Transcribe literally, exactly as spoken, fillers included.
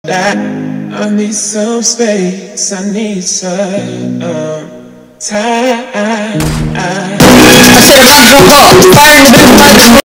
I need some space, I need some time. I said she broke up, firing